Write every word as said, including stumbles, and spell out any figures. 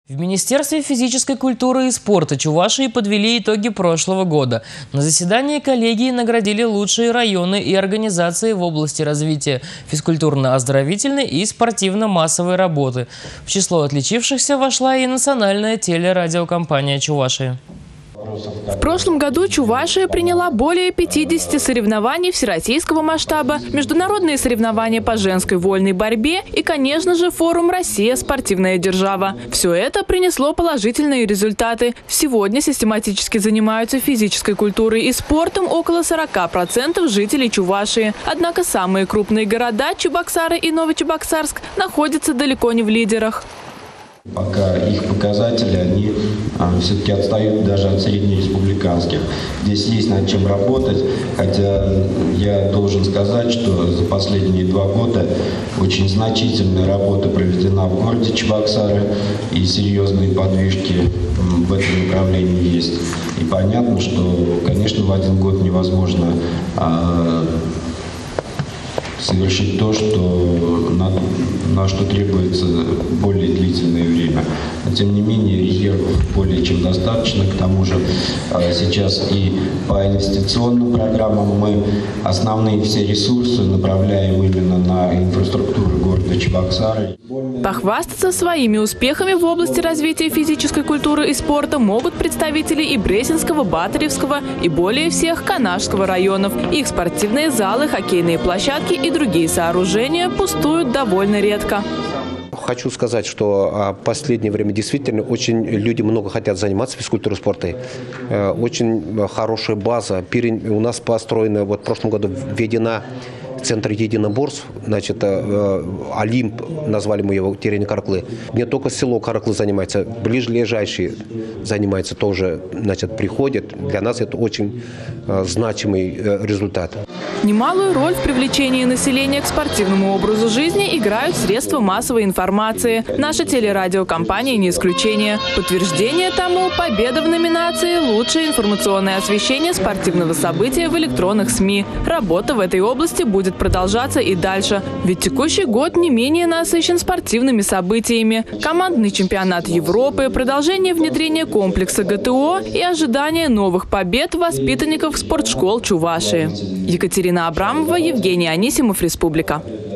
В Министерстве физической культуры и спорта Чувашии подвели итоги прошлого года. На заседании коллегии наградили лучшие районы и организации в области развития физкультурно-оздоровительной и спортивно-массовой работы. В число отличившихся вошла и национальная телерадиокомпания Чувашии. В прошлом году Чувашия приняла более пятидесяти соревнований всероссийского масштаба, международные соревнования по женской вольной борьбе и, конечно же, форум «Россия. Спортивная держава». Все это принесло положительные результаты. Сегодня систематически занимаются физической культурой и спортом около сорока процентов жителей Чувашии. Однако самые крупные города Чебоксары и Новочебоксарск находятся далеко не в лидерах. Пока их показатели, они а, все-таки отстают даже от среднереспубликанских. Здесь есть над чем работать, хотя я должен сказать, что за последние два года очень значительная работа проведена в городе Чебоксары, и серьезные подвижки в этом направлении есть. И понятно, что, конечно, в один год невозможно а, совершить то, что на, на что требуется более длительное время. Но, тем не менее, резервов более чем достаточно. К тому же сейчас и по инвестиционным программам мы основные все ресурсы направляем именно на инфраструктуру города Чебоксары. Похвастаться своими успехами в области развития физической культуры и спорта могут представители и Бресенского, Батаревского и более всех Канашского районов. Их спортивные залы, хоккейные площадки и другие сооружения пустуют довольно редко. Хочу сказать, что в последнее время действительно очень люди много хотят заниматься физкультурой и спортом. Очень хорошая база. У нас построена, вот в прошлом году введена центр единоборств, значит, Олимп, назвали мы его, Терени Караклы. Не только село Караклы занимается, ближайшие занимаются тоже, значит, приходят. Для нас это очень значимый результат. Немалую роль в привлечении населения к спортивному образу жизни играют средства массовой информации. Наша телерадиокомпания не исключение. Подтверждение тому – победа в номинации «Лучшее информационное освещение спортивного события в электронных СМИ». Работа в этой области будет продолжаться и дальше. Ведь текущий год не менее насыщен спортивными событиями. Командный чемпионат Европы, продолжение внедрения комплекса ГТО и ожидание новых побед воспитанников спортшкол Чувашии. Екатерина Абрамова, Евгений Анисимов, Республика.